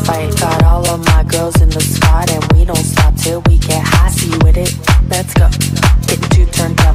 fight. Got all of my girls in the spot and we don't stop till we get high. See you with it? Let's go. Getting too turned up.